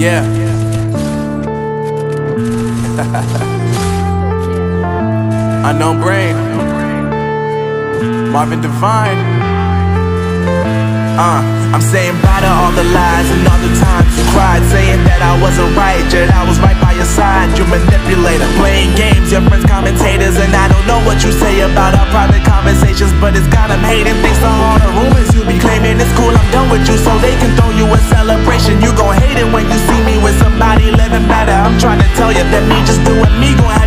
Yeah. Unknown Brain, Marvin Divine. I'm saying bye to all the lies and all the times you cried, saying that I wasn't right, yet I was right by your side. You manipulator, playing games, your friends commentators, and I don't know what you say about our private conversations, but it's got them hating. Thanks to all the rumors you be claiming. It's cool, I'm done with you, so they can throw you a celebration. You gon' hate it when you see me with somebody living better. I'm trying to tell you that me just doing me gon'